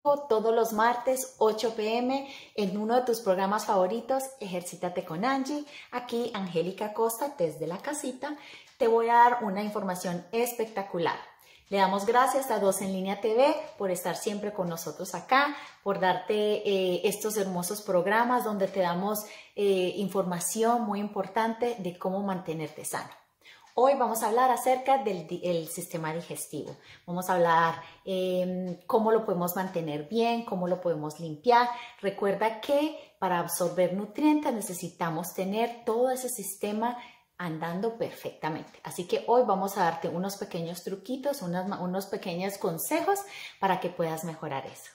todos los martes 8 p.m. en uno de tus programas favoritos, Ejercítate con Angie. Aquí Angélica Costa desde la casita te voy a dar una información espectacular. Le damos gracias a Dos en Línea TV por estar siempre con nosotros acá, por darte estos hermosos programas donde te damos información muy importante de cómo mantenerte sano. Hoy vamos a hablar acerca del sistema digestivo. Vamos a hablar cómo lo podemos mantener bien, cómo lo podemos limpiar. Recuerda que para absorber nutrientes necesitamos tener todo ese sistema andando perfectamente. Así que hoy vamos a darte unos pequeños truquitos, unos pequeños consejos para que puedas mejorar eso.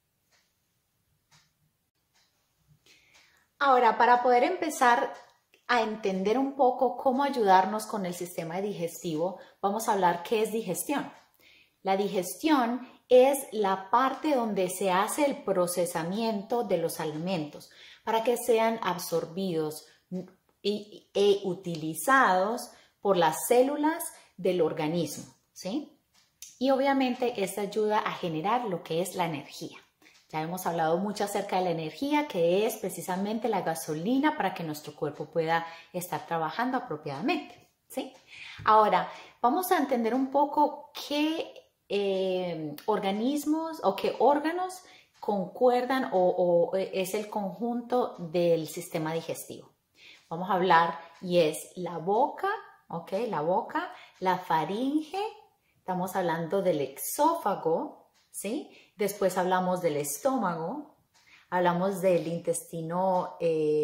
Ahora, para poder empezar a entender un poco cómo ayudarnos con el sistema digestivo, vamos a hablar qué es digestión. La digestión es la parte donde se hace el procesamiento de los alimentos para que sean absorbidos e utilizados por las células del organismo, ¿sí? Y obviamente esto ayuda a generar lo que es la energía. Ya hemos hablado mucho acerca de la energía, que es precisamente la gasolina para que nuestro cuerpo pueda estar trabajando apropiadamente, ¿sí? Ahora, vamos a entender un poco qué organismos o qué órganos concuerdan o es el conjunto del sistema digestivo. Vamos a hablar y es la boca, ¿ok? La boca, la faringe, estamos hablando del exófago, ¿sí? Después hablamos del estómago, hablamos del intestino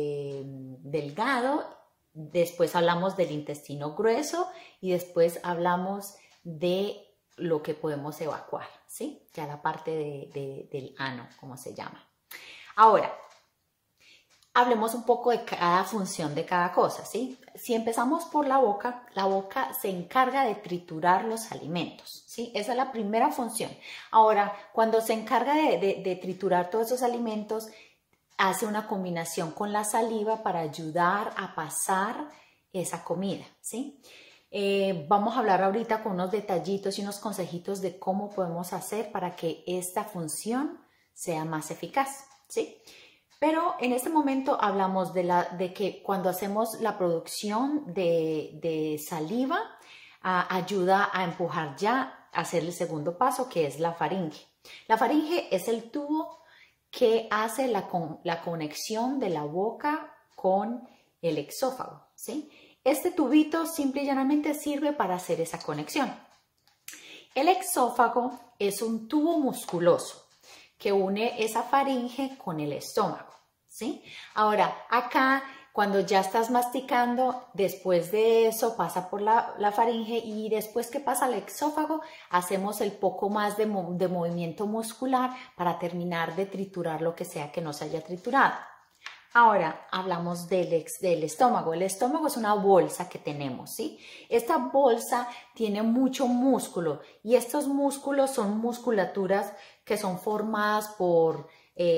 delgado, después hablamos del intestino grueso y después hablamos de lo que podemos evacuar, ¿sí? Ya la parte del ano, como se llama. Ahora, hablemos un poco de cada función de cada cosa, ¿sí? Si empezamos por la boca se encarga de triturar los alimentos, ¿sí? Esa es la primera función. Ahora, cuando se encarga de triturar todos esos alimentos, hace una combinación con la saliva para ayudar a pasar esa comida, ¿sí? Vamos a hablar ahorita con unos detallitos y unos consejitos de cómo podemos hacer para que esta función sea más eficaz, ¿sí? Pero en este momento hablamos de que cuando hacemos la producción de saliva, ayuda a empujar ya a hacer el segundo paso, que es la faringe. La faringe es el tubo que hace la conexión de la boca con el exófago, ¿sí? Este tubito simple y llanamente sirve para hacer esa conexión. El exófago es un tubo musculoso que une esa faringe con el estómago, ¿sí? Ahora, acá, cuando ya estás masticando, después de eso pasa por la faringe y después que pasa al exófago, hacemos el poco más de movimiento muscular para terminar de triturar lo que sea que no se haya triturado. Ahora hablamos del estómago. El estómago es una bolsa que tenemos, ¿sí? Esta bolsa tiene mucho músculo y estos músculos son musculaturas que son formadas por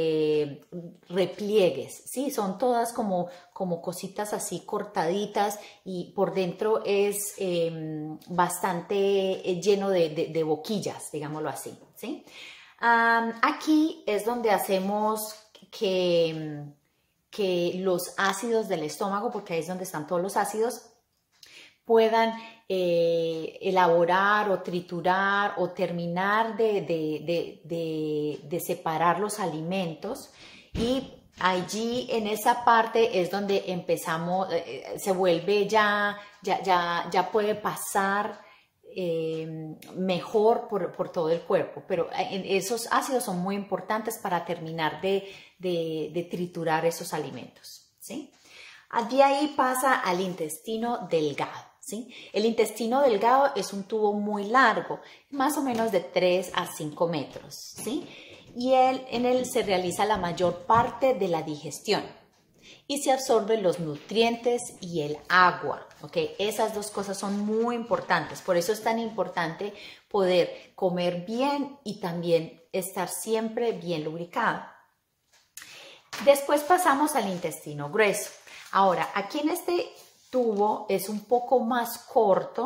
repliegues, ¿sí? Son todas como cositas así cortaditas y por dentro es bastante lleno de boquillas, digámoslo así, ¿sí? Aquí es donde hacemos que los ácidos del estómago, porque ahí es donde están todos los ácidos, puedan elaborar o triturar o terminar de separar los alimentos, y allí en esa parte es donde empezamos, se vuelve ya puede pasar mejor por todo el cuerpo, pero esos ácidos son muy importantes para terminar de triturar esos alimentos, ¿sí? De ahí pasa al intestino delgado, ¿sí? El intestino delgado es un tubo muy largo, más o menos de 3 a 5 metros, ¿sí? Y en él se realiza la mayor parte de la digestión y se absorben los nutrientes y el agua, ¿ok? Esas dos cosas son muy importantes, por eso es tan importante poder comer bien y también estar siempre bien lubricado. Después pasamos al intestino grueso. Ahora, aquí en este tubo es un poco más corto,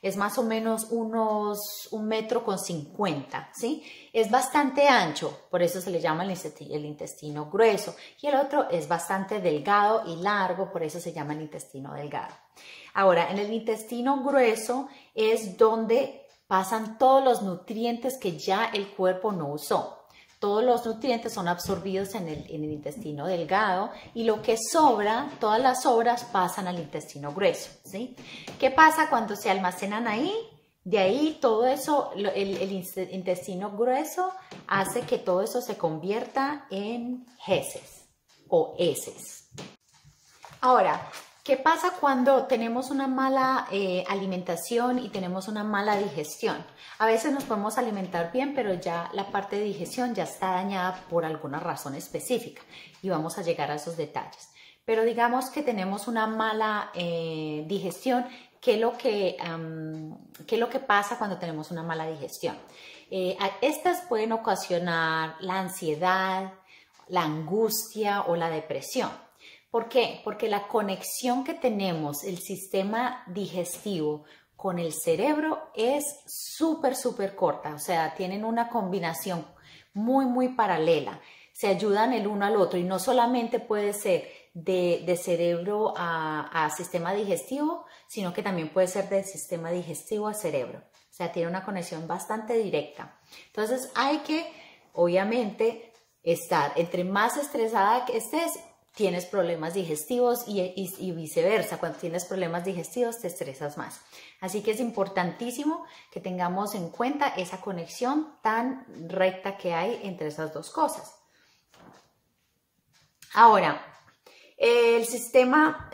es más o menos unos 1,50 m, ¿sí? Es bastante ancho, por eso se le llama el intestino grueso, y el otro es bastante delgado y largo, por eso se llama el intestino delgado. Ahora, en el intestino grueso es donde pasan todos los nutrientes que ya el cuerpo no usó. Todos los nutrientes son absorbidos en el intestino delgado y lo que sobra, todas las sobras pasan al intestino grueso, ¿sí? ¿Qué pasa cuando se almacenan ahí? De ahí todo eso, el intestino grueso hace que todo eso se convierta en heces o heces. Ahora, ¿qué pasa cuando tenemos una mala alimentación y tenemos una mala digestión? A veces nos podemos alimentar bien, pero ya la parte de digestión ya está dañada por alguna razón específica y vamos a llegar a esos detalles. Pero digamos que tenemos una mala digestión, ¿qué es lo que pasa cuando tenemos una mala digestión? Estas pueden ocasionar la ansiedad, la angustia o la depresión. ¿Por qué? Porque la conexión que tenemos, el sistema digestivo con el cerebro es súper corta, o sea, tienen una combinación muy paralela, se ayudan el uno al otro y no solamente puede ser de cerebro a sistema digestivo, sino que también puede ser del sistema digestivo a cerebro, o sea, tiene una conexión bastante directa. Entonces hay que, obviamente, estar, entre más estresada que estés, tienes problemas digestivos y viceversa. Cuando tienes problemas digestivos te estresas más. Así que es importantísimo que tengamos en cuenta esa conexión tan recta que hay entre esas dos cosas. Ahora, el sistema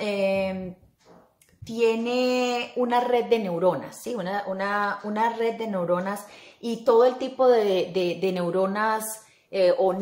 tiene una red de neuronas, ¿sí? Una red de neuronas y todo el tipo de neuronas o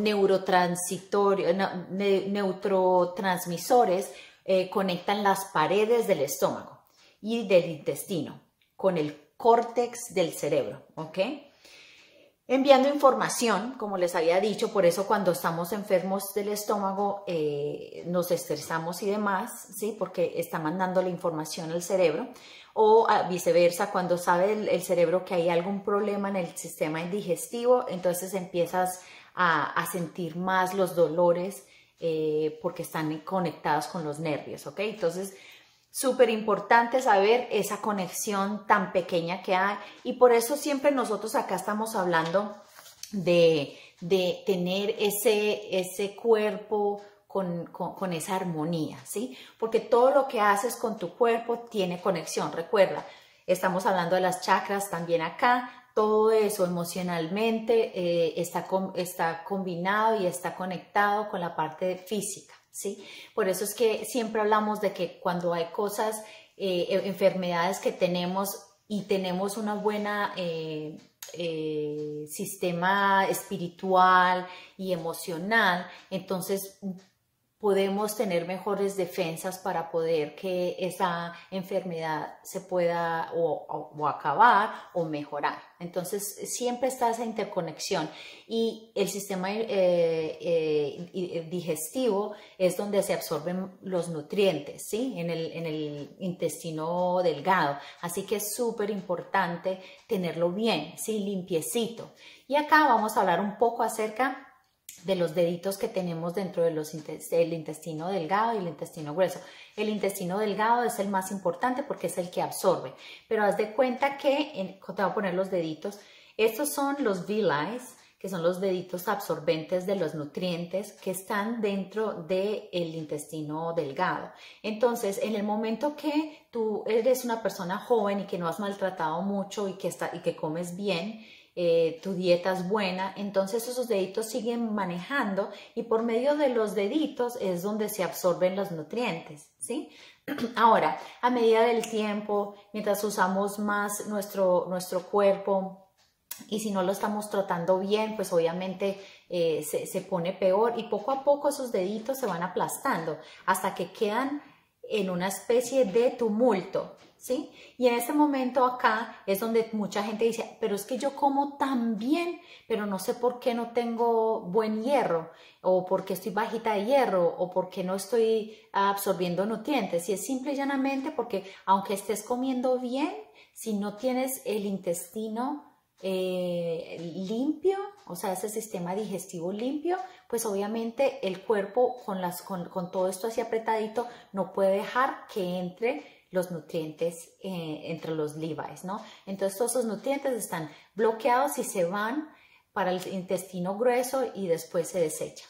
neurotransmisores conectan las paredes del estómago y del intestino con el córtex del cerebro, ¿ok? Enviando información, como les había dicho, por eso cuando estamos enfermos del estómago nos estresamos y demás, ¿sí? Porque está mandando la información al cerebro. O viceversa, cuando sabe el cerebro que hay algún problema en el sistema digestivo, entonces empiezas a sentir más los dolores porque están conectados con los nervios, ¿ok? Entonces, súper importante saber esa conexión tan pequeña que hay y por eso siempre nosotros acá estamos hablando de tener ese cuerpo con esa armonía, ¿sí? Porque todo lo que haces con tu cuerpo tiene conexión. Recuerda, estamos hablando de las chakras también acá. Todo eso emocionalmente está combinado y está conectado con la parte física, ¿sí? Por eso es que siempre hablamos de que cuando hay cosas, enfermedades que tenemos y tenemos una buena sistema espiritual y emocional, entonces podemos tener mejores defensas para poder que esa enfermedad se pueda o acabar o mejorar. Entonces siempre está esa interconexión y el sistema digestivo es donde se absorben los nutrientes, ¿sí? En el intestino delgado. Así que es súper importante tenerlo bien, ¿sí? Limpiecito. Y acá vamos a hablar un poco acerca de los deditos que tenemos dentro del intestino delgado y el intestino grueso. El intestino delgado es el más importante porque es el que absorbe, pero haz de cuenta que, te voy a poner los deditos, estos son los villi, que son los deditos absorbentes de los nutrientes que están dentro del intestino delgado. Entonces, en el momento que tú eres una persona joven y que no has maltratado mucho y que comes bien, tu dieta es buena, entonces esos deditos siguen manejando y por medio de los deditos es donde se absorben los nutrientes, ¿sí? Ahora, a medida del tiempo, mientras usamos más nuestro cuerpo y si no lo estamos tratando bien, pues obviamente se pone peor y poco a poco esos deditos se van aplastando hasta que quedan en una especie de tumulto, ¿sí? Y en ese momento acá es donde mucha gente dice, pero es que yo como tan bien, pero no sé por qué no tengo buen hierro, o por qué estoy bajita de hierro, o por qué no estoy absorbiendo nutrientes. Y es simple y llanamente porque aunque estés comiendo bien, si no tienes el intestino limpio, o sea, ese sistema digestivo limpio, pues obviamente el cuerpo con todo esto así apretadito no puede dejar que entre los nutrientes entre los Levi's, ¿no? Entonces todos esos nutrientes están bloqueados y se van para el intestino grueso y después se desecha.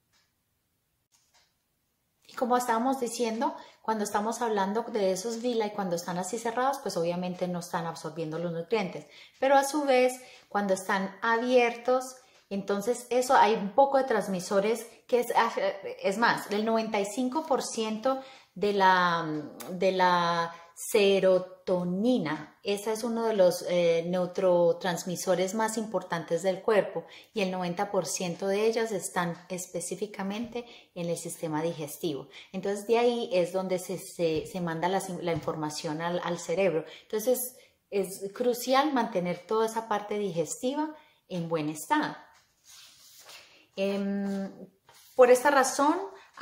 Y como estábamos diciendo, cuando estamos hablando de esos villi, cuando están así cerrados, pues obviamente no están absorbiendo los nutrientes. Pero a su vez, cuando están abiertos, entonces eso hay un poco de transmisores que es más, el 95% de la serotonina. Ese es uno de los neurotransmisores más importantes del cuerpo y el 90% de ellas están específicamente en el sistema digestivo. Entonces de ahí es donde se manda la información al cerebro. Entonces es crucial mantener toda esa parte digestiva en buen estado. Por esta razón,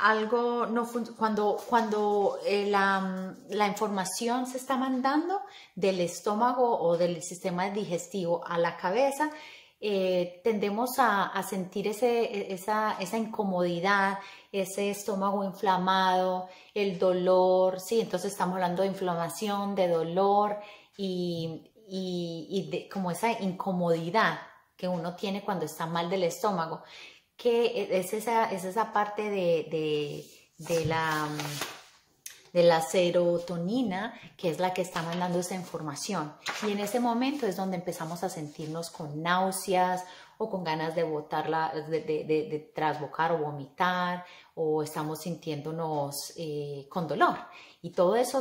cuando la información se está mandando del estómago o del sistema digestivo a la cabeza, tendemos a sentir esa incomodidad, ese estómago inflamado, el dolor, ¿sí? Entonces estamos hablando de inflamación, de dolor y de como esa incomodidad que uno tiene cuando está mal del estómago, que es esa parte de la serotonina, que es la que está mandando esa información. Y en ese momento es donde empezamos a sentirnos con náuseas o con ganas de de trasbocar o vomitar, o estamos sintiéndonos con dolor. Y todo eso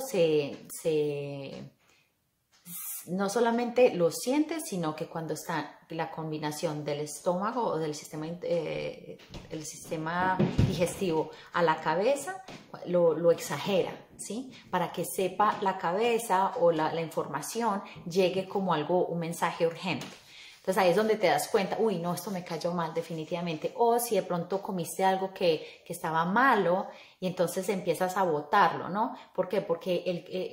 no solamente lo sientes, sino que cuando está la combinación del estómago o del sistema digestivo a la cabeza, lo exagera, ¿sí? Para que sepa la cabeza o la información llegue como un mensaje urgente. Entonces ahí es donde te das cuenta, uy, no, esto me cayó mal definitivamente. O si de pronto comiste algo que estaba malo y entonces empiezas a botarlo, ¿no? ¿Por qué? Porque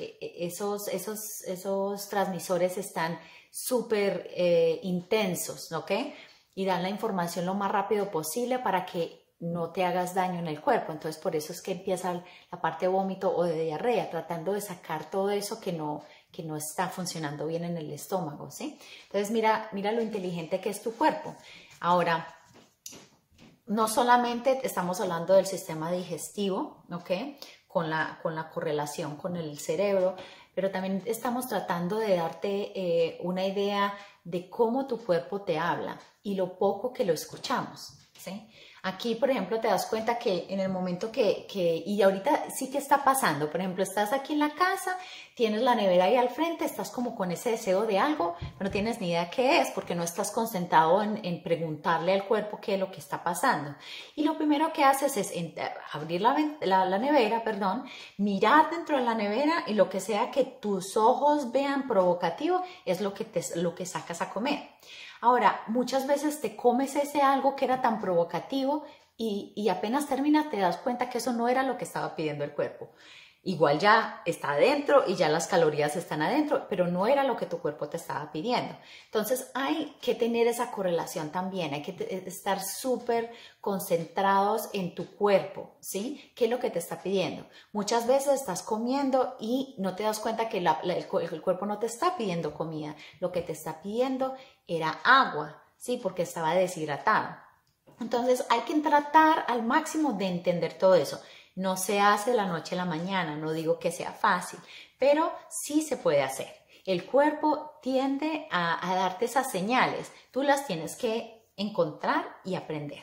esos transmisores están súper intensos, ¿ok? Y dan la información lo más rápido posible para que no te hagas daño en el cuerpo. Entonces por eso es que empieza la parte de vómito o de diarrea, tratando de sacar todo eso que no está funcionando bien en el estómago, ¿sí? Entonces mira lo inteligente que es tu cuerpo. Ahora, no solamente estamos hablando del sistema digestivo, ¿ok? Con la correlación con el cerebro, pero también estamos tratando de darte una idea de cómo tu cuerpo te habla y lo poco que lo escuchamos, ¿sí? Aquí, por ejemplo, te das cuenta que en el momento y ahorita sí que está pasando, por ejemplo, estás aquí en la casa, tienes la nevera ahí al frente, estás como con ese deseo de algo, pero no tienes ni idea qué es, porque no estás concentrado en preguntarle al cuerpo qué es lo que está pasando. Y lo primero que haces es abrir la nevera, mirar dentro de la nevera y lo que sea que tus ojos vean provocativo es lo que sacas a comer. Ahora, muchas veces te comes ese algo que era tan provocativo y apenas terminas te das cuenta que eso no era lo que estaba pidiendo el cuerpo. Igual ya está adentro y ya las calorías están adentro, pero no era lo que tu cuerpo te estaba pidiendo. Entonces hay que tener esa correlación también, hay que estar súper concentrados en tu cuerpo, ¿sí? ¿Qué es lo que te está pidiendo? Muchas veces estás comiendo y no te das cuenta que el cuerpo no te está pidiendo comida, lo que te está pidiendo era agua, ¿sí? Porque estaba deshidratado. Entonces hay que tratar al máximo de entender todo eso. No se hace de la noche a la mañana, no digo que sea fácil, pero sí se puede hacer. El cuerpo tiende a darte esas señales, tú las tienes que encontrar y aprender.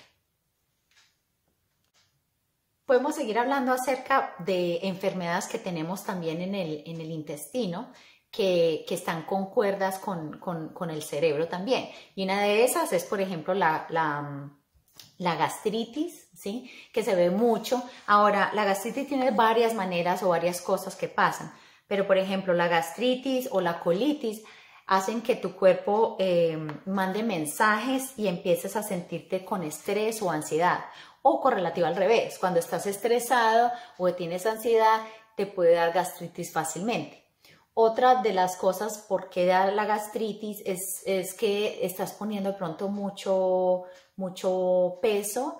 Podemos seguir hablando acerca de enfermedades que tenemos también en el intestino, que están concuerdas con el cerebro también. Y una de esas es, por ejemplo, la gastritis, ¿sí? Que se ve mucho. Ahora, la gastritis tiene varias maneras o varias cosas que pasan, pero por ejemplo, la gastritis o la colitis hacen que tu cuerpo mande mensajes y empieces a sentirte con estrés o ansiedad, o correlativo al revés. Cuando estás estresado o tienes ansiedad, te puede dar gastritis fácilmente. Otra de las cosas por qué da la gastritis es que estás poniendo de pronto mucho peso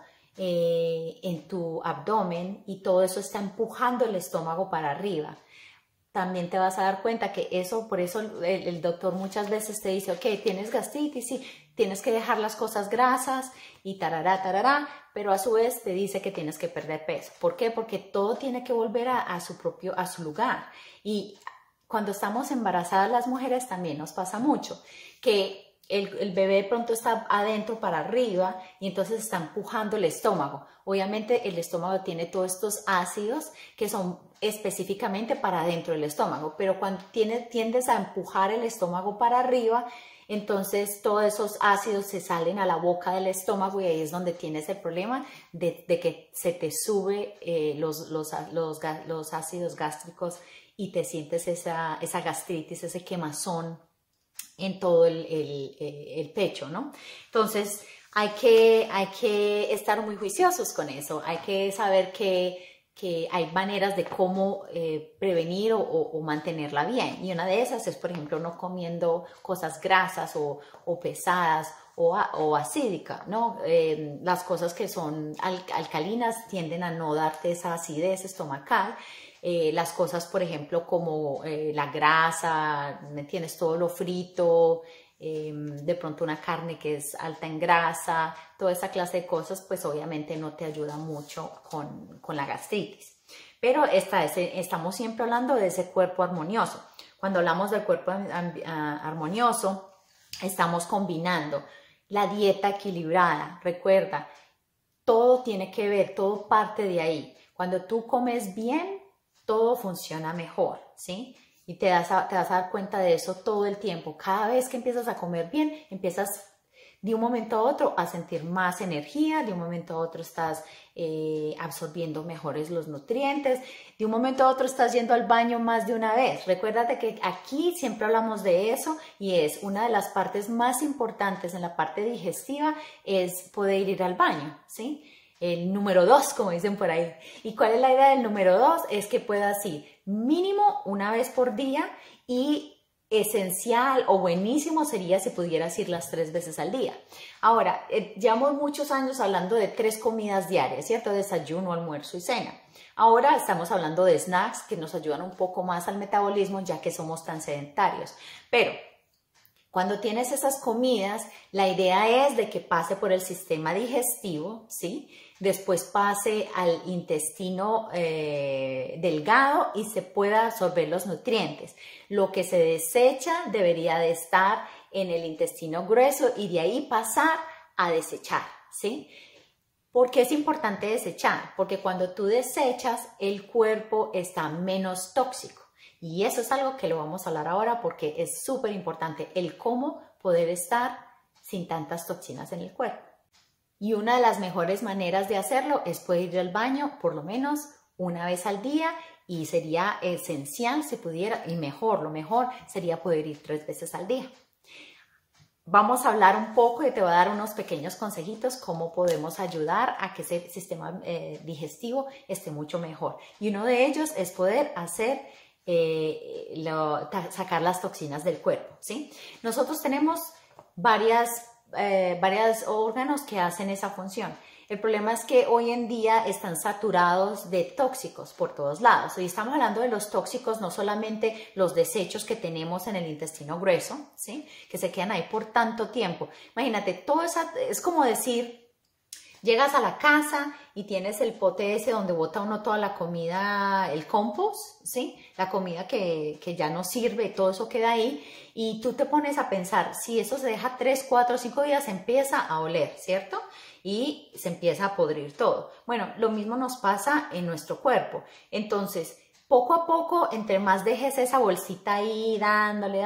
en tu abdomen y todo eso está empujando el estómago para arriba. También te vas a dar cuenta que eso, por eso el doctor muchas veces te dice, ok, tienes gastritis, sí, tienes que dejar las cosas grasas y tarará, tarará, pero a su vez te dice que tienes que perder peso. ¿Por qué? Porque todo tiene que volver a su lugar. Y cuando estamos embarazadas las mujeres también nos pasa mucho, que el bebé de pronto está adentro para arriba y entonces está empujando el estómago. Obviamente el estómago tiene todos estos ácidos que son específicamente para adentro del estómago, pero cuando tiendes a empujar el estómago para arriba, entonces todos esos ácidos se salen a la boca del estómago y ahí es donde tienes el problema de que se te sube los ácidos gástricos y te sientes esa gastritis, ese quemazón en todo el pecho, ¿no? Entonces hay que estar muy juiciosos con eso, hay que saber que hay maneras de cómo prevenir o mantenerla bien, y una de esas es, por ejemplo, no comiendo cosas grasas o pesadas o acídicas, ¿no? Las cosas que son alcalinas tienden a no darte esa acidez estomacal. Las cosas, por ejemplo, como la grasa, ¿me entiendes? Todo lo frito, de pronto una carne que es alta en grasa, toda esa clase de cosas, pues obviamente no te ayuda mucho con la gastritis. Pero estamos siempre hablando de ese cuerpo armonioso. Cuando hablamos del cuerpo armonioso, estamos combinando la dieta equilibrada. Recuerda, todo tiene que ver, todo parte de ahí. Cuando tú comes bien, todo funciona mejor, ¿sí? Y te vas a dar cuenta de eso todo el tiempo. Cada vez que empiezas a comer bien, empiezas de un momento a otro a sentir más energía, de un momento a otro estás absorbiendo mejores los nutrientes, de un momento a otro estás yendo al baño más de una vez. Recuérdate que aquí siempre hablamos de eso y es una de las partes más importantes en la parte digestiva es poder ir al baño, ¿sí? El número 2, como dicen por ahí. ¿Y cuál es la idea del número 2? Es que puedas ir mínimo una vez por día y esencial o buenísimo sería si pudieras ir las 3 veces al día. Ahora, llevamos muchos años hablando de 3 comidas diarias, ¿cierto? Desayuno, almuerzo y cena. Ahora estamos hablando de snacks que nos ayudan un poco más al metabolismo ya que somos tan sedentarios. Pero cuando tienes esas comidas, la idea es de que pase por el sistema digestivo, ¿sí? Después pase al intestino delgado y se pueda absorber los nutrientes. Lo que se desecha debería de estar en el intestino grueso y de ahí pasar a desechar, ¿sí? ¿Por qué es importante desechar? Porque cuando tú desechas, el cuerpo está menos tóxico. Y eso es algo que lo vamos a hablar ahora porque es súper importante, el cómo poder estar sin tantas toxinas en el cuerpo. Y una de las mejores maneras de hacerlo es poder ir al baño por lo menos una vez al día y sería esencial si pudiera, y mejor, lo mejor sería poder ir 3 veces al día. Vamos a hablar un poco y te voy a dar unos pequeños consejitos cómo podemos ayudar a que ese sistema digestivo esté mucho mejor. Y uno de ellos es poder hacer sacar las toxinas del cuerpo, ¿sí? Nosotros tenemos varios órganos que hacen esa función. El problema es que hoy en día están saturados de tóxicos por todos lados. Hoy estamos hablando de los tóxicos, no solamente los desechos que tenemos en el intestino grueso, ¿sí? Que se quedan ahí por tanto tiempo. Imagínate, todo eso es como decir, llegas a la casa y tienes el pote ese donde bota uno toda la comida, el compost, ¿sí? La comida que ya no sirve, todo eso queda ahí. Y tú te pones a pensar, si eso se deja 3, 4, 5 días, empieza a oler, ¿cierto? Y se empieza a podrir todo. Bueno, lo mismo nos pasa en nuestro cuerpo. Entonces, poco a poco, entre más dejes esa bolsita ahí, dándole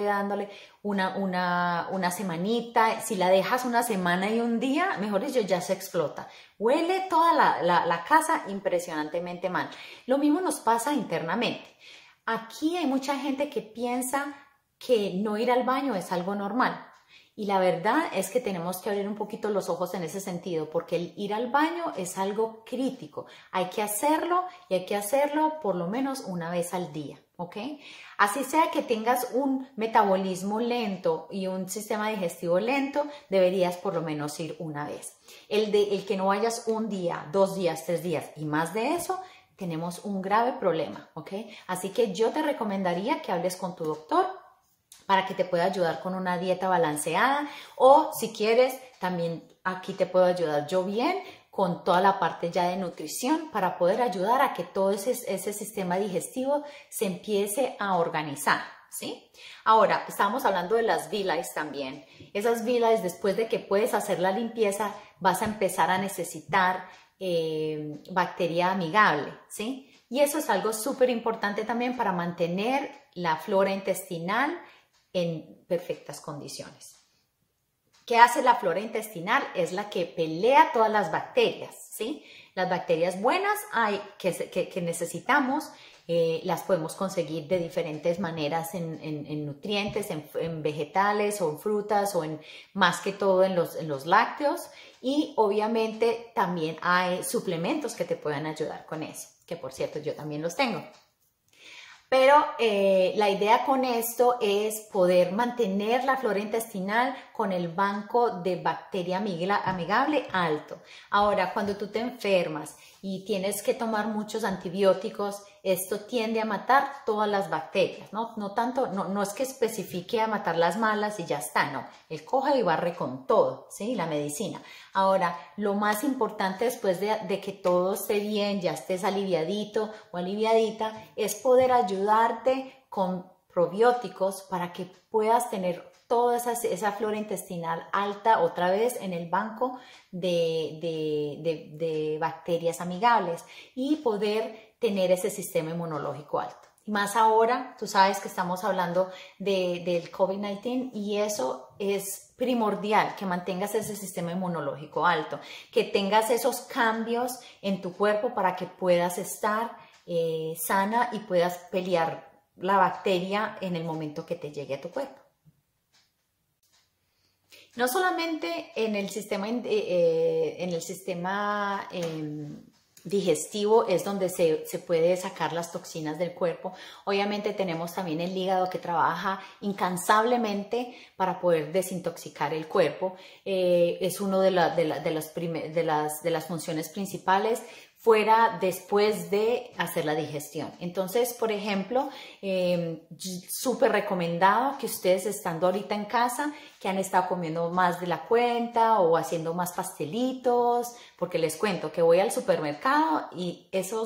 una semanita, si la dejas una semana y un día, mejor dicho, ya se explota. Huele toda la casa impresionantemente mal. Lo mismo nos pasa internamente. Aquí hay mucha gente que piensa que no ir al baño es algo normal. Y la verdad es que tenemos que abrir un poquito los ojos en ese sentido, porque el ir al baño es algo crítico. Hay que hacerlo y hay que hacerlo por lo menos una vez al día, ¿ok? Así sea que tengas un metabolismo lento y un sistema digestivo lento, deberías por lo menos ir una vez. El que no vayas un día, 2 días, 3 días y más de eso, tenemos un grave problema, ¿ok? Así que yo te recomendaría que hables con tu doctor para que te pueda ayudar con una dieta balanceada, o si quieres, también aquí te puedo ayudar yo bien con toda la parte ya de nutrición para poder ayudar a que todo ese sistema digestivo se empiece a organizar, ¿sí? Ahora, estábamos hablando de las villas también. Esas villas, después de que puedes hacer la limpieza, vas a empezar a necesitar bacteria amigable, ¿sí? Y eso es algo súper importante también para mantener la flora intestinal en perfectas condiciones. ¿Qué hace la flora intestinal? Es la que pelea todas las bacterias, ¿sí? Las bacterias buenas que necesitamos, las podemos conseguir de diferentes maneras en nutrientes, en vegetales o en frutas o más que todo en los lácteos. Y obviamente también hay suplementos que te pueden ayudar con eso, que por cierto yo también los tengo. Pero la idea con esto es poder mantener la flora intestinal con el banco de bacteria amigable alto. Ahora, cuando tú te enfermas y tienes que tomar muchos antibióticos, esto tiende a matar todas las bacterias, ¿no? No es que especifique a matar las malas y ya está, no. Él coge y barre con todo, ¿sí? La medicina. Ahora, lo más importante después de que todo esté bien, ya estés aliviadito o aliviadita, es poder ayudarte con probióticos para que puedas tener toda esa flora intestinal alta otra vez en el banco de bacterias amigables y poder tener ese sistema inmunológico alto. Y más ahora, tú sabes que estamos hablando del COVID-19 y eso es primordial, que mantengas ese sistema inmunológico alto, que tengas esos cambios en tu cuerpo para que puedas estar sana y puedas pelear la bacteria en el momento que te llegue a tu cuerpo. No solamente en el sistema digestivo es donde se puede sacar las toxinas del cuerpo. Obviamente tenemos también el hígado que trabaja incansablemente para poder desintoxicar el cuerpo. Es una de las funciones principales fuera después de hacer la digestión. Entonces, por ejemplo, súper recomendado que ustedes estando ahorita en casa, que han estado comiendo más de la cuenta o haciendo más pastelitos, porque les cuento que voy al supermercado y ese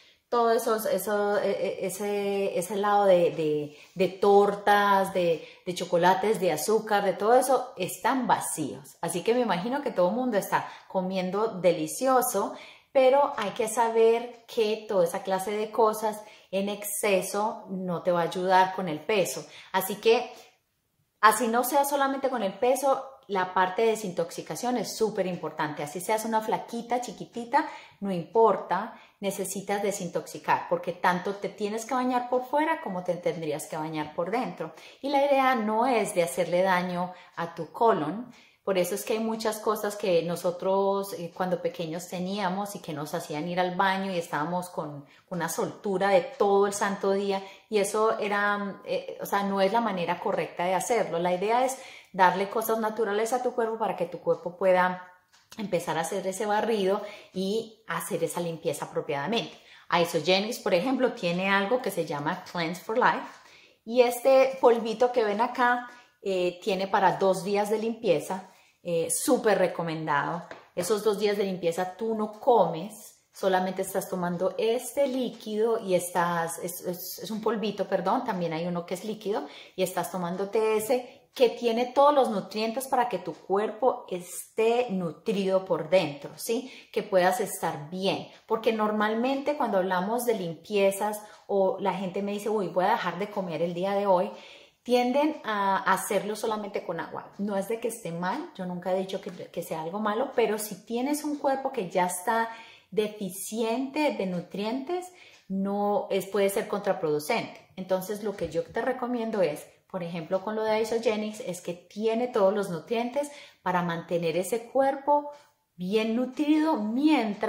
lado de tortas, de chocolates, de azúcar, de todo eso, están vacíos. Así que me imagino que todo el mundo está comiendo delicioso, pero hay que saber que toda esa clase de cosas en exceso no te va a ayudar con el peso. Así que, así no sea solamente con el peso, la parte de desintoxicación es súper importante. Así seas una flaquita, chiquitita, no importa, necesitas desintoxicar, porque tanto te tienes que bañar por fuera como te tendrías que bañar por dentro. Y la idea no es de hacerle daño a tu colon. Por eso es que hay muchas cosas que nosotros cuando pequeños teníamos y que nos hacían ir al baño y estábamos con una soltura de todo el santo día y eso era, o sea, no es la manera correcta de hacerlo. La idea es darle cosas naturales a tu cuerpo para que tu cuerpo pueda empezar a hacer ese barrido y hacer esa limpieza apropiadamente. Isagenix, por ejemplo, tiene algo que se llama Cleanse for Life y este polvito que ven acá tiene para 2 días de limpieza. Súper recomendado. Esos 2 días de limpieza tú no comes, solamente estás tomando este líquido y es un polvito, perdón, también hay uno que es líquido y estás tomándote ese que tiene todos los nutrientes para que tu cuerpo esté nutrido por dentro, ¿sí? Que puedas estar bien, porque normalmente cuando hablamos de limpiezas o la gente me dice, uy, voy a dejar de comer el día de hoy, tienden a hacerlo solamente con agua. No es de que esté mal, yo nunca he dicho que sea algo malo, pero si tienes un cuerpo que ya está deficiente de nutrientes, puede ser contraproducente. Entonces, lo que yo te recomiendo es, por ejemplo, con lo de Isagenix, es que tiene todos los nutrientes para mantener ese cuerpo bien nutrido mientras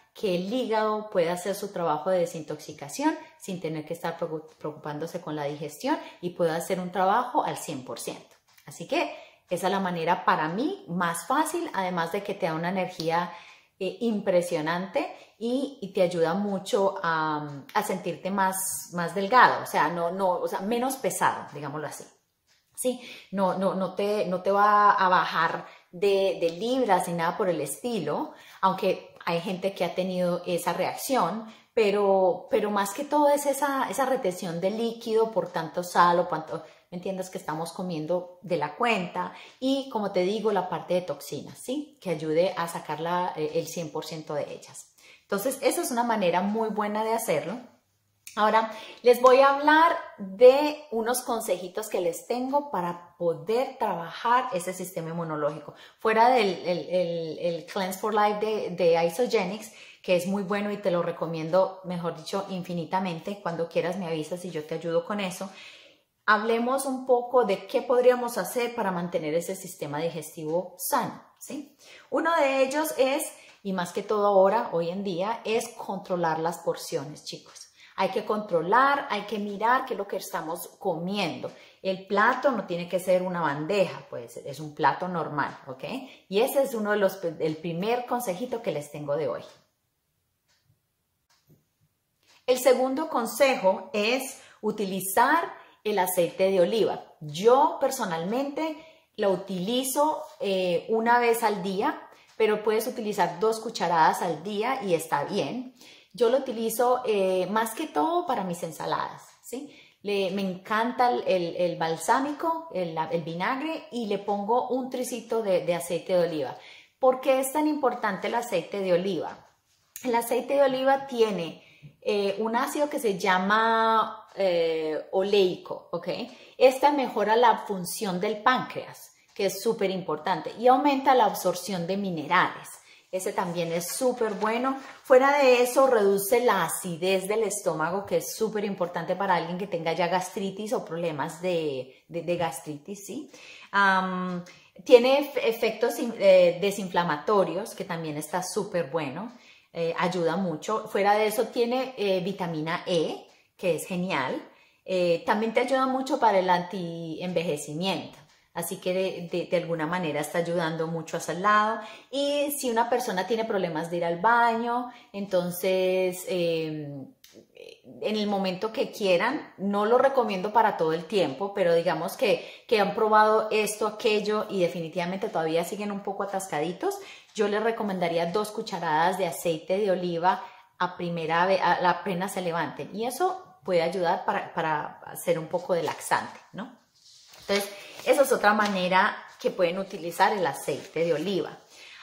que el hígado pueda hacer su trabajo de desintoxicación sin tener que estar preocupándose con la digestión y pueda hacer un trabajo al 100%. Así que esa es la manera para mí más fácil, además de que te da una energía impresionante y te ayuda mucho a sentirte más delgado, o sea, menos pesado, digámoslo así. Sí, no te va a bajar de libras ni nada por el estilo, aunque hay gente que ha tenido esa reacción, pero más que todo es esa retención de líquido por tanto sal o cuanto, ¿me entiendes? Que estamos comiendo de la cuenta y, como te digo, la parte de toxinas, ¿sí? Que ayude a sacar el 100% de ellas. Entonces, esa es una manera muy buena de hacerlo. Ahora, les voy a hablar de unos consejitos que les tengo para poder trabajar ese sistema inmunológico. Fuera del Cleanse for Life de Isagenix, que es muy bueno y te lo recomiendo, mejor dicho, infinitamente. Cuando quieras me avisas y yo te ayudo con eso. Hablemos un poco de qué podríamos hacer para mantener ese sistema digestivo sano, ¿sí? Uno de ellos es, y más que todo ahora, hoy en día, es controlar las porciones, chicos. Hay que controlar, hay que mirar qué es lo que estamos comiendo. El plato no tiene que ser una bandeja, pues es un plato normal, ¿ok? Y ese es el primer consejito que les tengo de hoy. El segundo consejo es utilizar el aceite de oliva. Yo personalmente lo utilizo una vez al día, pero puedes utilizar 2 cucharadas al día y está bien. Yo lo utilizo más que todo para mis ensaladas, ¿sí? Me encanta el balsámico, el vinagre, y le pongo un tricito de aceite de oliva. ¿Por qué es tan importante el aceite de oliva? El aceite de oliva tiene un ácido que se llama oleico, ¿ok? Esta mejora la función del páncreas, que es súper importante, y aumenta la absorción de minerales. Ese también es súper bueno. Fuera de eso, reduce la acidez del estómago, que es súper importante para alguien que tenga ya gastritis o problemas de gastritis, ¿sí? Tiene efectos desinflamatorios, que también está súper bueno. Ayuda mucho. Fuera de eso, tiene vitamina E, que es genial. También te ayuda mucho para el anti-envejecimiento. Así que de alguna manera está ayudando mucho a ese lado. Y si una persona tiene problemas de ir al baño, entonces en el momento que quieran, no lo recomiendo para todo el tiempo, pero digamos que han probado esto, aquello y definitivamente todavía siguen un poco atascaditos, yo les recomendaría 2 cucharadas de aceite de oliva apenas se levanten. Y eso puede ayudar para hacer un poco de laxante, ¿no? Entonces, esa es otra manera que pueden utilizar el aceite de oliva.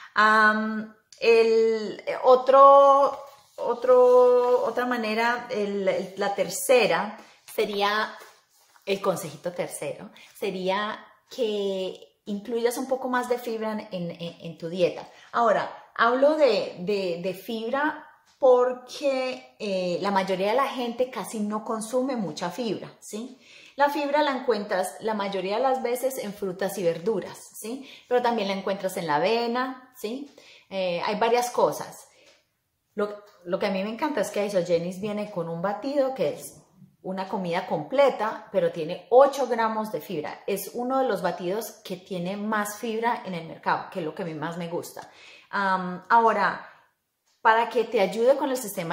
Otra manera, la tercera, sería, el consejito tercero, sería que incluyas un poco más de fibra en tu dieta. Ahora, hablo de fibra porque la mayoría de la gente casi no consume mucha fibra, ¿sí? La fibra la encuentras la mayoría de las veces en frutas y verduras, ¿sí? Pero también la encuentras en la avena, ¿sí? Hay varias cosas. Lo que a mí me encanta es que Isagenix viene con un batido que es una comida completa, pero tiene 8 gramos de fibra. Es uno de los batidos que tiene más fibra en el mercado, que es lo que a mí más me gusta. Ahora, para que te ayude con el sistema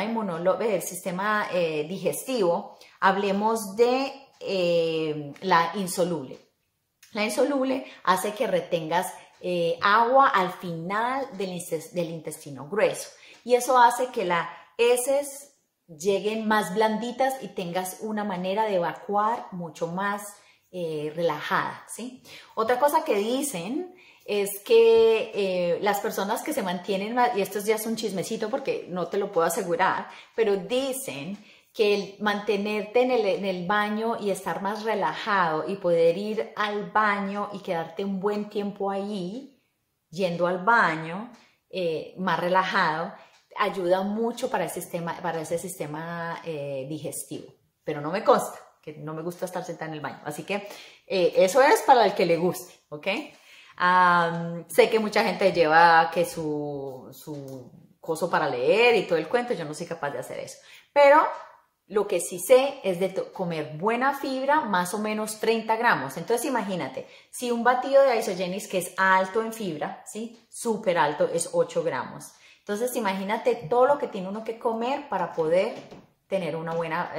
digestivo, hablemos de la insoluble. La insoluble hace que retengas agua al final del intestino grueso y eso hace que las heces lleguen más blanditas y tengas una manera de evacuar mucho más relajada, ¿sí? Otra cosa que dicen es que las personas que se mantienen, y esto ya es un chismecito porque no te lo puedo asegurar, pero dicen que el mantenerte en el baño y estar más relajado y poder ir al baño y quedarte un buen tiempo ahí, yendo al baño, más relajado, ayuda mucho para ese sistema digestivo. Pero no me consta, que no me gusta estar sentada en el baño. Así que eso es para el que le guste, ¿ok? Sé que mucha gente lleva que su coso para leer y todo el cuento, yo no soy capaz de hacer eso. Pero lo que sí sé es de comer buena fibra, más o menos 30 gramos. Entonces imagínate, si un batido de Isagenis que es alto en fibra, ¿sí? Súper alto, es 8 gramos. Entonces imagínate todo lo que tiene uno que comer para poder tener una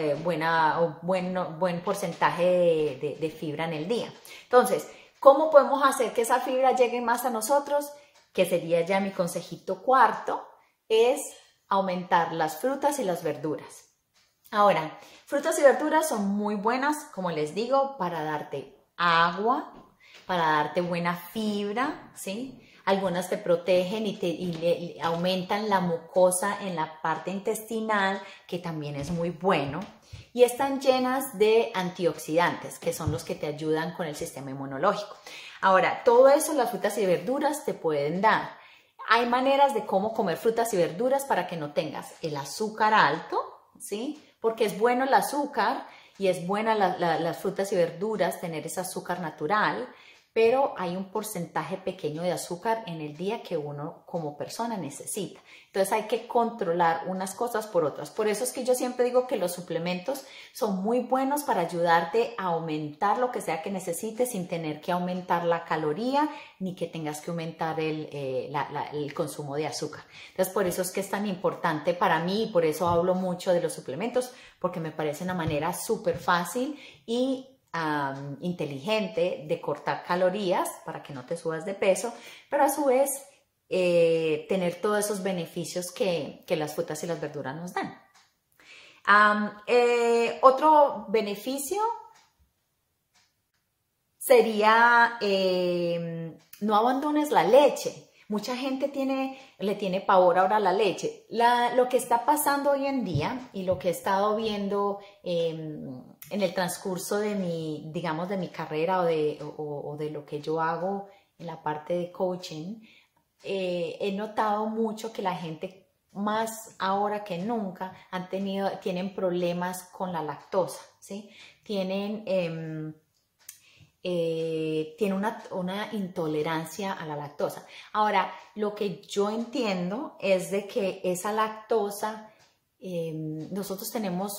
buen porcentaje de fibra en el día. Entonces, ¿cómo podemos hacer que esa fibra llegue más a nosotros? Que sería ya mi consejito cuarto, es aumentar las frutas y las verduras. Ahora, frutas y verduras son muy buenas, como les digo, para darte agua, para darte buena fibra, ¿sí? Algunas te protegen y aumentan la mucosa en la parte intestinal, que también es muy bueno. Y están llenas de antioxidantes, que son los que te ayudan con el sistema inmunológico. Ahora, todo eso las frutas y verduras te pueden dar. Hay maneras de cómo comer frutas y verduras para que no tengas el azúcar alto, ¿sí? Porque es bueno el azúcar y es buena las frutas y verduras tener ese azúcar natural, pero hay un porcentaje pequeño de azúcar en el día que uno como persona necesita. Entonces hay que controlar unas cosas por otras. Por eso es que yo siempre digo que los suplementos son muy buenos para ayudarte a aumentar lo que sea que necesites sin tener que aumentar la caloría ni que tengas que aumentar el consumo de azúcar. Entonces por eso es que es tan importante para mí y por eso hablo mucho de los suplementos, porque me parece una manera súper fácil y inteligente de cortar calorías para que no te subas de peso, pero a su vez tener todos esos beneficios que las frutas y las verduras nos dan. Otro beneficio sería no abandones la leche. Mucha gente le tiene pavor ahora a la leche. Lo que está pasando hoy en día y lo que he estado viendo en el transcurso de mi carrera o de lo que yo hago en la parte de coaching, he notado mucho que la gente más ahora que nunca tienen problemas con la lactosa, ¿sí? Tienen una intolerancia a la lactosa. Ahora, lo que yo entiendo es de que esa lactosa, nosotros tenemos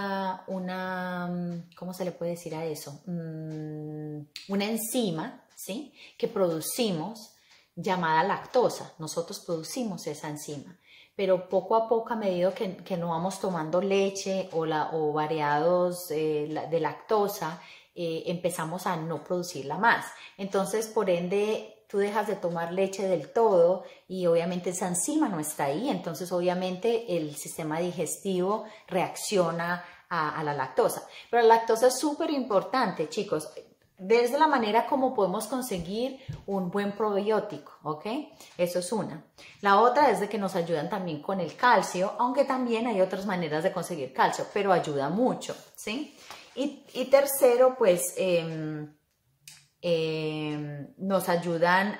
¿cómo se le puede decir a eso? Una enzima, ¿sí? Que producimos llamada lactosa. Nosotros producimos esa enzima. Pero poco a poco, a medida que no vamos tomando leche o variados de lactosa, empezamos a no producirla más. Entonces, por ende, tú dejas de tomar leche del todo y obviamente esa enzima no está ahí. Entonces, obviamente, el sistema digestivo reacciona a la lactosa. Pero la lactosa es súper importante, chicos. Desde la manera como podemos conseguir un buen probiótico, ¿ok? Eso es una. La otra es de que nos ayudan también con el calcio, aunque también hay otras maneras de conseguir calcio, pero ayuda mucho, ¿sí? Y tercero, pues, nos ayudan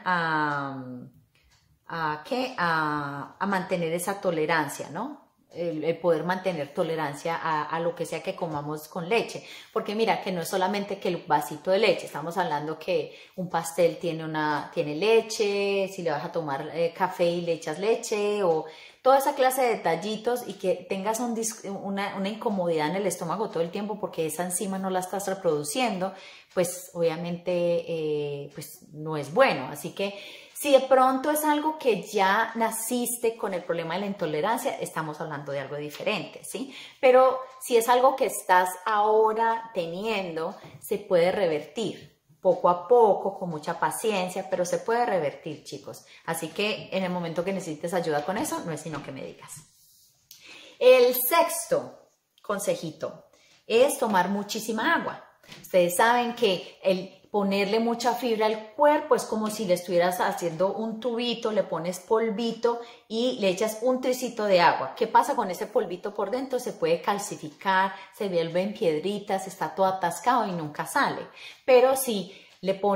a mantener esa tolerancia, ¿no? El poder mantener tolerancia a lo que sea que comamos con leche. Porque mira, que no es solamente que el vasito de leche, estamos hablando que un pastel tiene leche, si le vas a tomar café y le echas leche, o toda esa clase de detallitos, y que tengas una incomodidad en el estómago todo el tiempo porque esa enzima no la estás reproduciendo, pues obviamente pues no es bueno. Así que si de pronto es algo que ya naciste con el problema de la intolerancia, estamos hablando de algo diferente, ¿sí? Pero si es algo que estás ahora teniendo, se puede revertir poco a poco, con mucha paciencia, pero se puede revertir, chicos. Así que en el momento que necesites ayuda con eso, no es sino que me digas. El sexto consejito es tomar muchísima agua. Ustedes saben que el ponerle mucha fibra al cuerpo es como si le estuvieras haciendo un tubito, le pones polvito y le echas un tricito de agua. ¿Qué pasa con ese polvito por dentro? Se puede calcificar, se vuelven piedritas, está todo atascado y nunca sale. Pero si le pones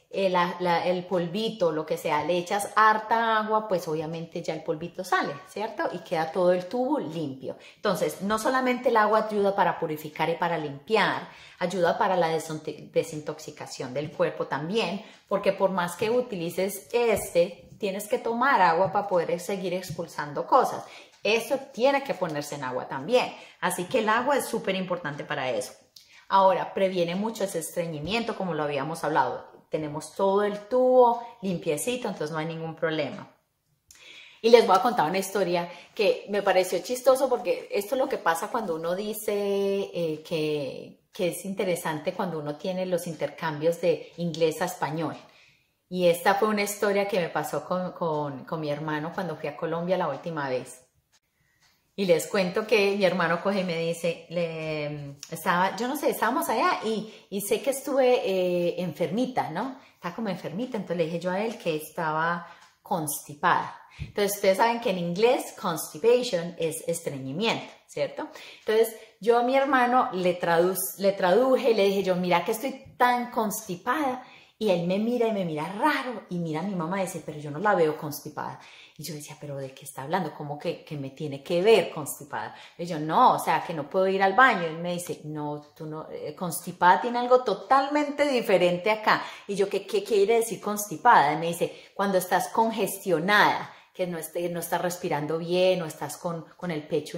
el polvito, lo que sea, le echas harta agua, pues obviamente ya el polvito sale, ¿cierto? Y queda todo el tubo limpio. Entonces, no solamente el agua ayuda para purificar y para limpiar, ayuda para la desintoxicación del cuerpo también, porque por más que utilices tienes que tomar agua para poder seguir expulsando cosas. Eso tiene que ponerse en agua también. Así que el agua es súper importante para eso. Ahora, previene mucho ese estreñimiento, como lo habíamos hablado. Tenemos todo el tubo limpiecito, entonces no hay ningún problema. Y les voy a contar una historia que me pareció chistoso porque esto es lo que pasa cuando uno dice que es interesante cuando uno tiene los intercambios de inglés a español. Y esta fue una historia que me pasó con mi hermano cuando fui a Colombia la última vez. Y les cuento que mi hermano coge y me dice, yo no sé, estábamos allá y sé que estuve enfermita, ¿no? Estaba como enfermita, entonces le dije yo a él que estaba constipada. Entonces ustedes saben que en inglés constipation es estreñimiento, ¿cierto? Entonces yo a mi hermano le traduje y le dije yo, mira que estoy tan constipada. Y él me mira y me mira raro y mira a mi mamá y dice, pero yo no la veo constipada. Y yo decía, ¿pero de qué está hablando? ¿Cómo que me tiene que ver constipada? Y yo, no, o sea, que no puedo ir al baño. Y él me dice, no, tú no, constipada tiene algo totalmente diferente acá. Y yo, ¿qué quiere decir constipada? Y me dice, cuando estás congestionada, que no estás respirando bien o estás con el pecho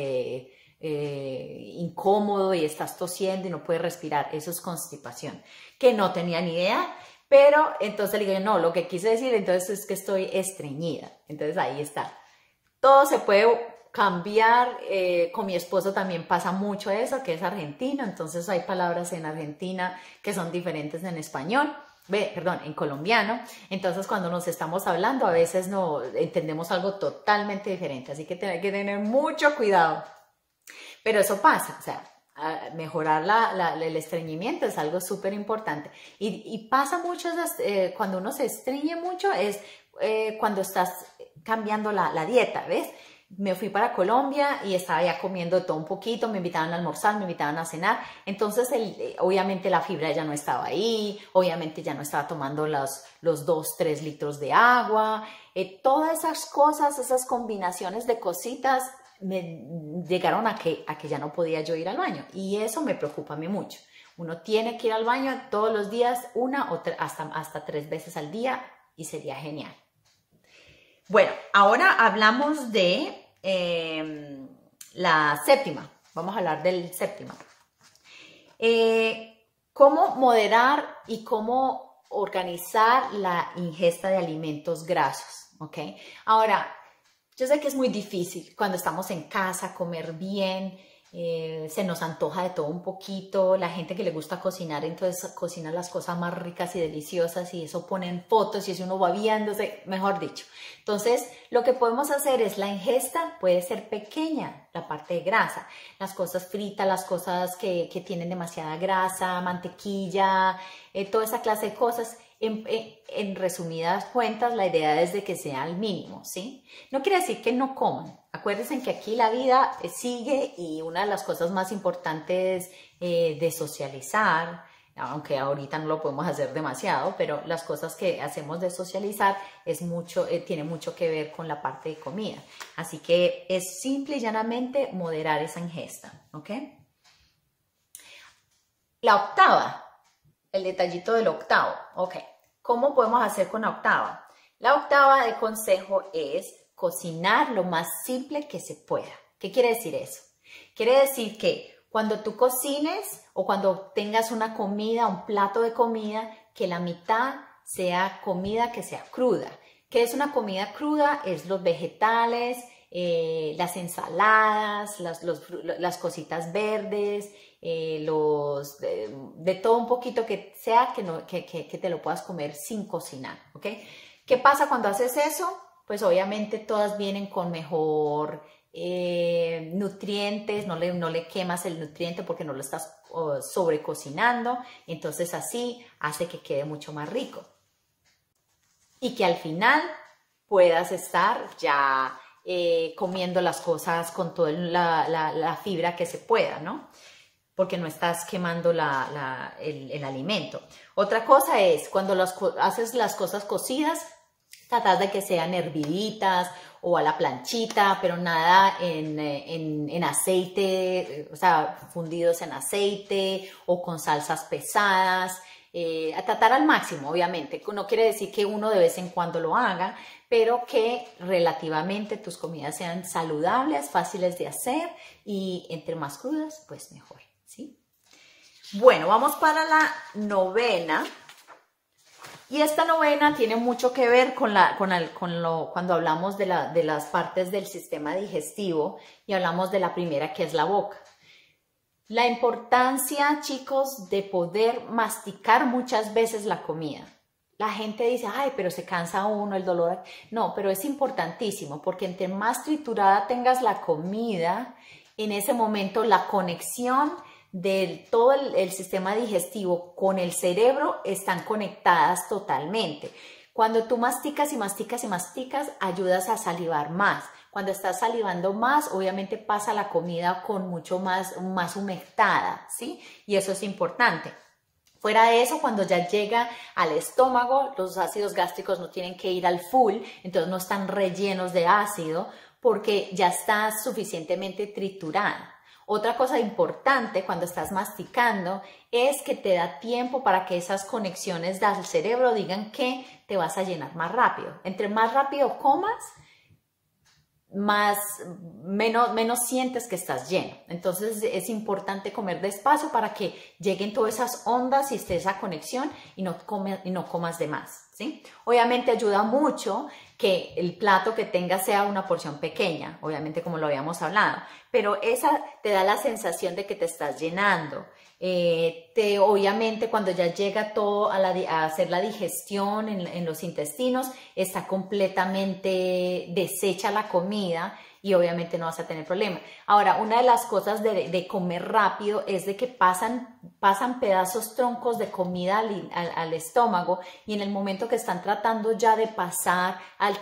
incómodo y estás tosiendo y no puedes respirar, eso es constipación, que no tenía ni idea, pero entonces le digo, no, lo que quise decir entonces es que estoy estreñida, entonces ahí está, todo se puede cambiar, con mi esposo también pasa mucho eso, que es argentino, entonces hay palabras en Argentina que son diferentes en español, en colombiano, entonces cuando nos estamos hablando a veces no entendemos algo totalmente diferente, así que hay que tener mucho cuidado. Pero eso pasa, o sea, mejorar el estreñimiento es algo súper importante. Y pasa mucho, cuando uno se estreñe mucho, es cuando estás cambiando la dieta, ¿ves? Me fui para Colombia y estaba ya comiendo todo un poquito, me invitaban a almorzar, me invitaban a cenar, entonces obviamente la fibra ya no estaba ahí, obviamente ya no estaba tomando los 2-3 litros de agua, todas esas cosas, esas combinaciones de cositas, me llegaron a que ya no podía yo ir al baño y eso me preocupa a mí mucho. Uno tiene que ir al baño todos los días, una o hasta 3 veces al día y sería genial. Bueno, ahora hablamos de la séptima. Vamos a hablar del séptima. Cómo moderar y cómo organizar la ingesta de alimentos grasos, ¿ok? Ahora, yo sé que es muy difícil cuando estamos en casa comer bien, se nos antoja de todo un poquito, la gente que le gusta cocinar, entonces cocina las cosas más ricas y deliciosas y eso ponen fotos y eso uno va viéndose, mejor dicho. Entonces, lo que podemos hacer es la ingesta puede ser pequeña, la parte de grasa, las cosas fritas, las cosas que tienen demasiada grasa, mantequilla, toda esa clase de cosas. En resumidas cuentas, la idea es de que sea al mínimo, ¿sí? No quiere decir que no coman. Acuérdense que aquí la vida sigue y una de las cosas más importantes de socializar, aunque ahorita no lo podemos hacer demasiado, pero las cosas que hacemos de socializar tiene mucho que ver con la parte de comida. Así que es simple y llanamente moderar esa ingesta, ¿ok? La octava, el detallito del octavo, ¿ok? ¿Cómo podemos hacer con la octava? La octava de consejo es cocinar lo más simple que se pueda. ¿Qué quiere decir eso? Quiere decir que cuando tú cocines o cuando tengas una comida, un plato de comida, que la mitad sea comida que sea cruda. ¿Qué es una comida cruda? Es los vegetales, las ensaladas, las cositas verdes, de todo un poquito que sea que te lo puedas comer sin cocinar, ¿ok? ¿Qué pasa cuando haces eso? Pues obviamente todas vienen con mejor nutrientes, no le quemas el nutriente porque no lo estás sobrecocinando, entonces así hace que quede mucho más rico y que al final puedas estar ya comiendo las cosas con toda la fibra que se pueda, ¿no? porque no estás quemando el alimento. Otra cosa es, cuando haces las cosas cocidas, tratar de que sean herviditas o a la planchita, pero nada en aceite, o sea, fundidos en aceite o con salsas pesadas. A tratar al máximo, obviamente. No quiere decir que uno de vez en cuando lo haga, pero que relativamente tus comidas sean saludables, fáciles de hacer y entre más crudas, pues mejor, ¿sí? Bueno, vamos para la novena. Y esta novena tiene mucho que ver cuando hablamos de las partes del sistema digestivo y hablamos de la primera, que es la boca. La importancia, chicos, de poder masticar muchas veces la comida. La gente dice, ay, pero se cansa uno, el dolor. No, pero es importantísimo porque entre más triturada tengas la comida, en ese momento la conexión de todo el sistema digestivo con el cerebro están conectadas totalmente. Cuando tú masticas y masticas y masticas, ayudas a salivar más. Cuando estás salivando más, obviamente pasa la comida con mucho más humectada, ¿sí? Y eso es importante. Fuera de eso, cuando ya llega al estómago, los ácidos gástricos no tienen que ir al full, entonces no están rellenos de ácido porque ya está suficientemente triturada. Otra cosa importante cuando estás masticando es que te da tiempo para que esas conexiones del cerebro digan que te vas a llenar más rápido. Entre más rápido comas, menos sientes que estás lleno. Entonces es importante comer despacio para que lleguen todas esas ondas y esté esa conexión y no comas de más, ¿sí? Obviamente ayuda mucho que el plato que tengas sea una porción pequeña, obviamente como lo habíamos hablado, pero esa te da la sensación de que te estás llenando. Obviamente cuando ya llega todo a hacer la digestión en los intestinos, está completamente deshecha la comida y obviamente no vas a tener problema. Ahora, una de las cosas de comer rápido es de que pasan pedazos, troncos de comida al estómago y en el momento que están tratando ya de pasar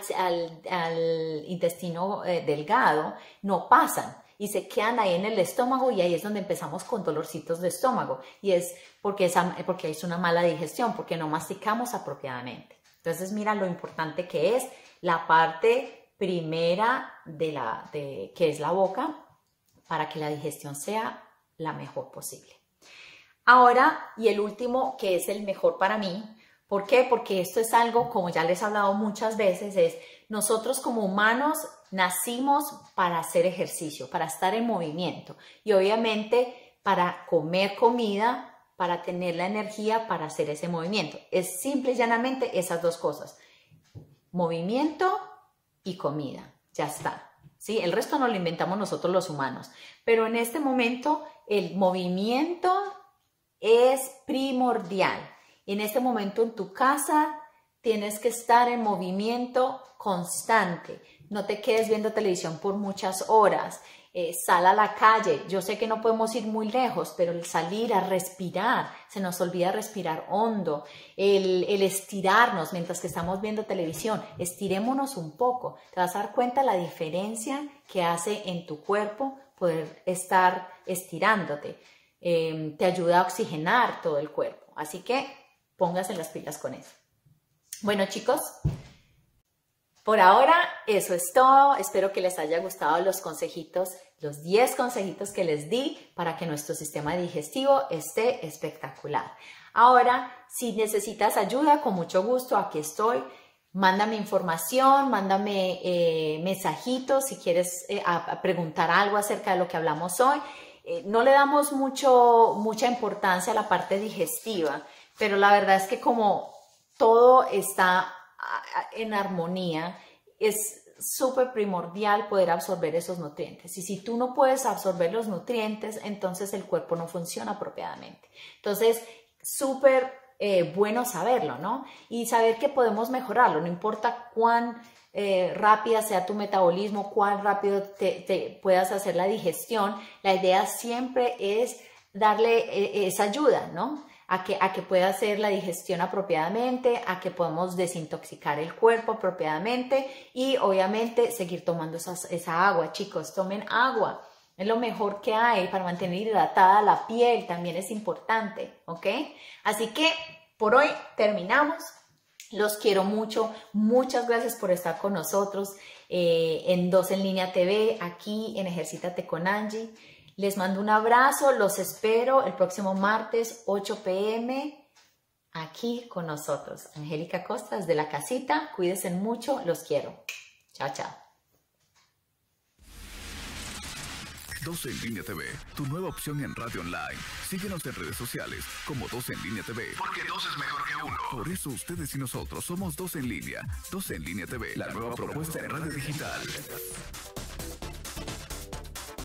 al intestino delgado, no pasan. Y se quedan ahí en el estómago y ahí es donde empezamos con dolorcitos de estómago. Y es porque es una mala digestión, porque no masticamos apropiadamente. Entonces mira lo importante que es la parte primera que es la boca para que la digestión sea la mejor posible. Ahora, y el último que es el mejor para mí, ¿por qué? Porque esto es algo, como ya les he hablado muchas veces, es nosotros como humanos nacimos para hacer ejercicio, para estar en movimiento y obviamente para comer comida, para tener la energía para hacer ese movimiento. Es simple y llanamente esas dos cosas, movimiento y comida, ya está. ¿Sí? El resto no lo inventamos nosotros los humanos, pero en este momento el movimiento es primordial. En este momento en tu casa tienes que estar en movimiento constante. No te quedes viendo televisión por muchas horas. Sal a la calle. Yo sé que no podemos ir muy lejos, pero el salir a respirar, se nos olvida respirar hondo. El estirarnos mientras que estamos viendo televisión. Estirémonos un poco. Te vas a dar cuenta la diferencia que hace en tu cuerpo poder estar estirándote. Te ayuda a oxigenar todo el cuerpo. Así que póngase las pilas con eso. Bueno, chicos, por ahora eso es todo. Espero que les haya gustado los consejitos, los 10 consejitos que les di para que nuestro sistema digestivo esté espectacular. Ahora, si necesitas ayuda, con mucho gusto, aquí estoy. Mándame información, mándame mensajitos si quieres preguntar algo acerca de lo que hablamos hoy. No le damos mucha importancia a la parte digestiva, pero la verdad es que como todo está en armonía, es súper primordial poder absorber esos nutrientes. Y si tú no puedes absorber los nutrientes, entonces el cuerpo no funciona apropiadamente. Entonces, súper bueno saberlo, ¿no? Y saber que podemos mejorarlo, no importa cuán rápida sea tu metabolismo, cuán rápido te puedas hacer la digestión. La idea siempre es darle esa ayuda, ¿no? A que pueda hacer la digestión apropiadamente, a que podamos desintoxicar el cuerpo apropiadamente y obviamente seguir tomando esa agua. Chicos, tomen agua. Es lo mejor que hay para mantener hidratada la piel, también es importante, ¿ok? Así que por hoy terminamos. Los quiero mucho. Muchas gracias por estar con nosotros en 2 en Línea TV, aquí en Ejercítate con Angie. Les mando un abrazo. Los espero el próximo martes, 8 p.m., aquí con nosotros. Angélica Costa, desde la casita. Cuídense mucho. Los quiero. Chao, chao. 2 en Línea TV, tu nueva opción en radio online. Síguenos en redes sociales como 2 en Línea TV. Porque 2 es mejor que 1. Por eso ustedes y nosotros somos 2 en Línea. 2 en Línea TV, la nueva propuesta en radio digital.